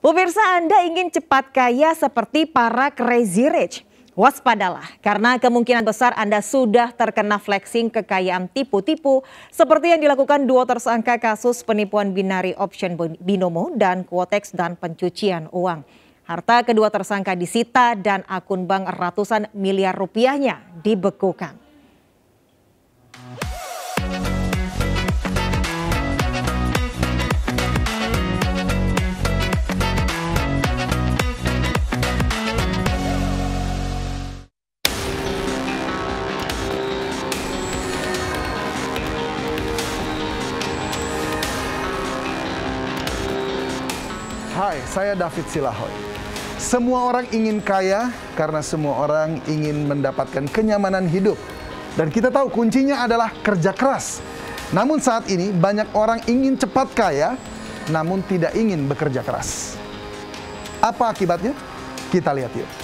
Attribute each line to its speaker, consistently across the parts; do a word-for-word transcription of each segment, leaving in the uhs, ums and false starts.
Speaker 1: Pemirsa, Anda ingin cepat kaya seperti para crazy rich? Waspadalah, karena kemungkinan besar Anda sudah terkena flexing kekayaan tipu-tipu seperti yang dilakukan dua tersangka kasus penipuan binary option binomo dan quotex dan pencucian uang. Harta kedua tersangka disita dan akun bank ratusan miliar rupiahnya dibekukan.
Speaker 2: Hai, saya David Silahoy. Semua orang ingin kaya karena semua orang ingin mendapatkan kenyamanan hidup. Dan kita tahu kuncinya adalah kerja keras. Namun saat ini banyak orang ingin cepat kaya, namun tidak ingin bekerja keras. Apa akibatnya? Kita lihat yuk.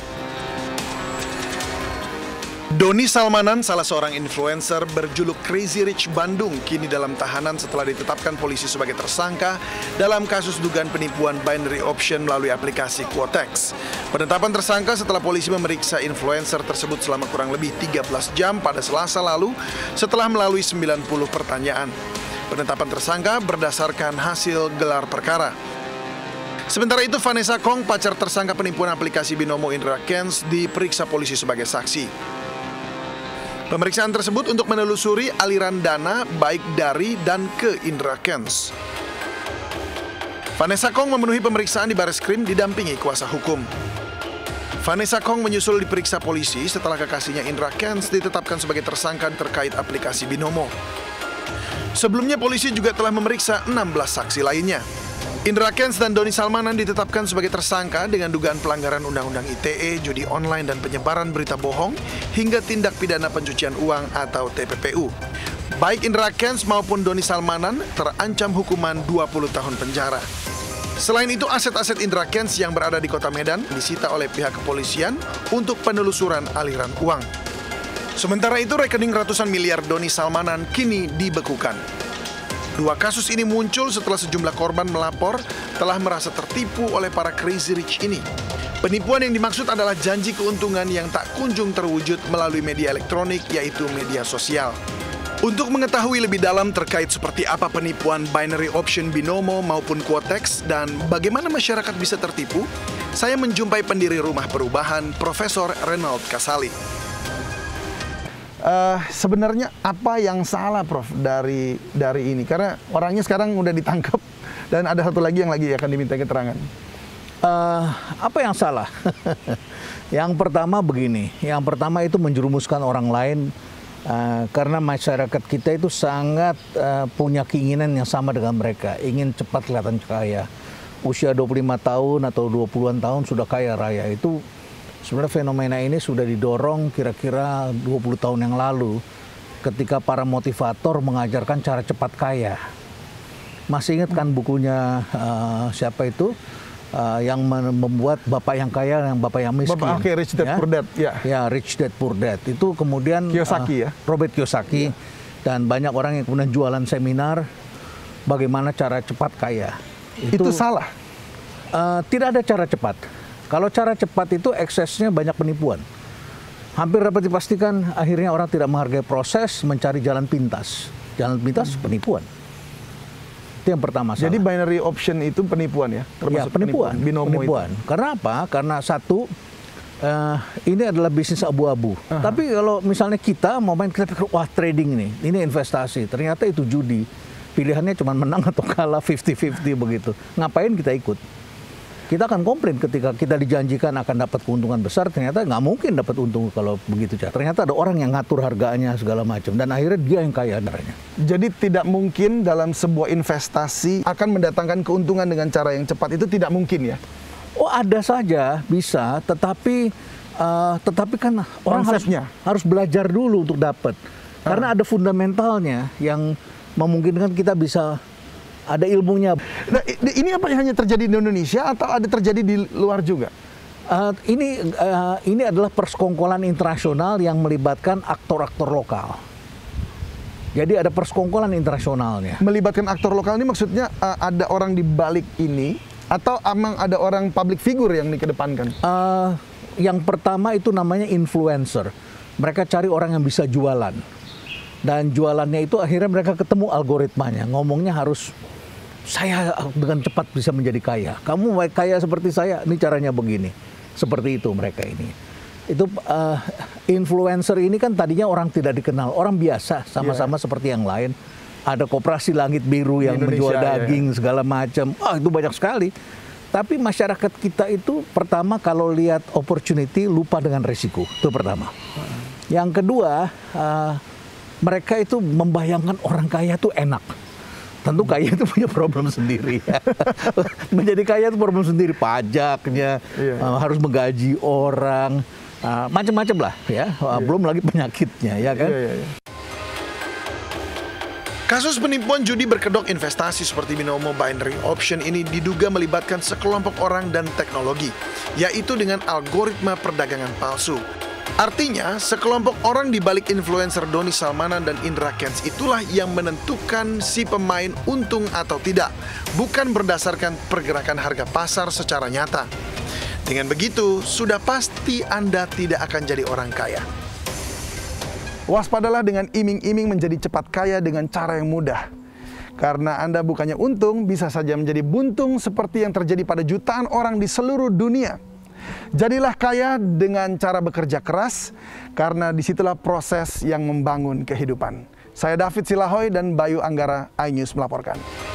Speaker 3: Doni Salmanan, salah seorang influencer berjuluk Crazy Rich Bandung, kini dalam tahanan setelah ditetapkan polisi sebagai tersangka dalam kasus dugaan penipuan binary option melalui aplikasi Quotex. Penetapan tersangka setelah polisi memeriksa influencer tersebut selama kurang lebih tiga belas jam pada Selasa lalu setelah melalui sembilan puluh pertanyaan. Penetapan tersangka berdasarkan hasil gelar perkara. Sementara itu, Vanessa Kong, pacar tersangka penipuan aplikasi binomo Indra Kents, diperiksa polisi sebagai saksi. Pemeriksaan tersebut untuk menelusuri aliran dana baik dari dan ke Indra Kents. Vanessa Kong memenuhi pemeriksaan di Bareskrim didampingi kuasa hukum. Vanessa Kong menyusul diperiksa polisi setelah kekasihnya Indra Kents ditetapkan sebagai tersangka terkait aplikasi binomo. Sebelumnya polisi juga telah memeriksa enam belas saksi lainnya. Indra Kents dan Doni Salmanan ditetapkan sebagai tersangka dengan dugaan pelanggaran Undang-Undang I T E, judi online dan penyebaran berita bohong, hingga tindak pidana pencucian uang atau T P P U. Baik Indra Kents maupun Doni Salmanan terancam hukuman dua puluh tahun penjara. Selain itu, aset-aset Indra Kents yang berada di Kota Medan disita oleh pihak kepolisian untuk penelusuran aliran uang. Sementara itu, rekening ratusan miliar Doni Salmanan kini dibekukan. Dua kasus ini muncul setelah sejumlah korban melapor telah merasa tertipu oleh para crazy rich ini. Penipuan yang dimaksud adalah janji keuntungan yang tak kunjung terwujud melalui media elektronik, yaitu media sosial. Untuk mengetahui lebih dalam terkait seperti apa penipuan binary option binomo maupun quotex dan bagaimana masyarakat bisa tertipu, saya menjumpai pendiri Rumah Perubahan, Profesor Reynold Kasali.
Speaker 2: Uh, sebenarnya apa yang salah, Prof, dari dari ini? Karena orangnya sekarang udah ditangkap dan ada satu lagi yang lagi akan diminta keterangan.
Speaker 4: Uh, apa yang salah? Yang pertama begini, yang pertama itu menjerumuskan orang lain uh, karena masyarakat kita itu sangat uh, punya keinginan yang sama dengan mereka, ingin cepat kelihatan kaya. Usia dua puluh lima tahun atau dua puluhan tahun sudah kaya raya, itu sebenarnya fenomena ini sudah didorong kira-kira dua puluh tahun yang lalu ketika para motivator mengajarkan cara cepat kaya. Masih ingat kan bukunya uh, siapa itu uh, yang membuat Bapak yang Kaya dan Bapak yang Miskin?
Speaker 2: Bapak, okay, Rich Dad
Speaker 4: ya?
Speaker 2: Poor Dad, ya.
Speaker 4: Ya, Rich Dad Poor Dad. Itu kemudian
Speaker 2: Kiyosaki, uh, ya?
Speaker 4: Robert Kiyosaki, ya. Dan banyak orang yang kemudian jualan seminar bagaimana cara cepat kaya.
Speaker 2: Itu, itu salah?
Speaker 4: Uh, tidak ada cara cepat. Kalau cara cepat itu eksesnya banyak penipuan. Hampir dapat dipastikan akhirnya orang tidak menghargai proses, mencari jalan pintas. Jalan pintas hmm. penipuan. Itu yang pertama salah.
Speaker 2: Jadi binary option itu penipuan ya?
Speaker 4: Ya, penipuan.
Speaker 2: penipuan. Binomo
Speaker 4: penipuan.
Speaker 2: Itu.
Speaker 4: Karena apa? Karena satu, uh, ini adalah bisnis abu-abu. Uh-huh. Tapi kalau misalnya kita mau main, kita pikir, wah trading nih, ini investasi. Ternyata itu judi. Pilihannya cuma menang atau kalah lima puluh lima puluh begitu. Ngapain kita ikut? Kita akan komplain ketika kita dijanjikan akan dapat keuntungan besar, ternyata nggak mungkin dapat untung kalau begitu. Ternyata ada orang yang ngatur harganya segala macam, dan akhirnya dia yang kaya darahnya.
Speaker 2: Jadi tidak mungkin dalam sebuah investasi akan mendatangkan keuntungan dengan cara yang cepat, itu tidak mungkin ya?
Speaker 4: Oh, ada saja bisa, tetapi uh, tetapi kan orang harus, harus belajar dulu untuk dapat. Ah. Karena ada fundamentalnya yang memungkinkan kita bisa ada ilmunya.
Speaker 2: Nah, ini apa yang hanya terjadi di Indonesia atau ada terjadi di luar juga?
Speaker 4: Uh, ini uh, ini adalah persekongkolan internasional yang melibatkan aktor-aktor lokal. Jadi ada persekongkolan internasionalnya.
Speaker 2: Melibatkan aktor lokal ini maksudnya uh, ada orang di balik ini Atau emang ada orang public figure yang dikedepankan?
Speaker 4: Uh, yang pertama itu namanya influencer. Mereka cari orang yang bisa jualan. Dan jualannya itu akhirnya mereka ketemu algoritmanya. Ngomongnya harus, saya dengan cepat bisa menjadi kaya. Kamu mau kaya seperti saya, ini caranya begini. Seperti itu mereka ini. Itu uh, influencer ini kan tadinya orang tidak dikenal. Orang biasa, sama-sama yeah. seperti yang lain. Ada koperasi Langit Biru yang menjual daging, ya. segala macam. Ah, itu banyak sekali. Tapi masyarakat kita itu pertama kalau lihat opportunity lupa dengan risiko. Itu pertama. Hmm. Yang kedua, uh, mereka itu membayangkan orang kaya itu enak. Tentu kaya itu punya problem sendiri. Ya. Menjadi kaya itu problem sendiri. Pajaknya, iya. uh, harus menggaji orang, uh, macam-macam lah. Ya. Uh, iya. Belum lagi penyakitnya, ya kan? Iya, iya, iya.
Speaker 3: Kasus penipuan judi berkedok investasi seperti binomo binary option ini diduga melibatkan sekelompok orang dan teknologi, yaitu dengan algoritma perdagangan palsu. Artinya, sekelompok orang di balik influencer Doni Salmanan dan Indra Kents itulah yang menentukan si pemain untung atau tidak, bukan berdasarkan pergerakan harga pasar secara nyata. Dengan begitu, sudah pasti Anda tidak akan jadi orang kaya.
Speaker 2: Waspadalah dengan iming-iming menjadi cepat kaya dengan cara yang mudah. Karena Anda bukannya untung, bisa saja menjadi buntung seperti yang terjadi pada jutaan orang di seluruh dunia. Jadilah kaya dengan cara bekerja keras, karena disitulah proses yang membangun kehidupan. Saya David Silahoy dan Bayu Anggara, iNews melaporkan.